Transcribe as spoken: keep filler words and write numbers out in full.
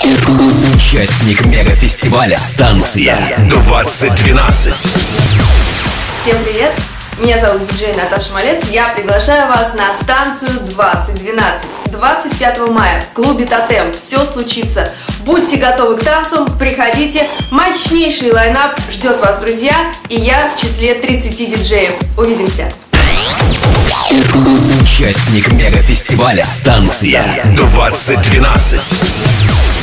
Участник мегафестиваля «Станция двадцать двенадцать». Всем привет! Меня зовут диджей Наташа Малец. Я приглашаю вас на станцию двадцать двенадцать. двадцать пятого мая в клубе «Тотем» все случится. Будьте готовы к танцам, приходите. Мощнейший лайнап ждет вас, друзья. И я в числе тридцати диджеев. Увидимся! Участник мегафестиваля «Станция двадцать двенадцать».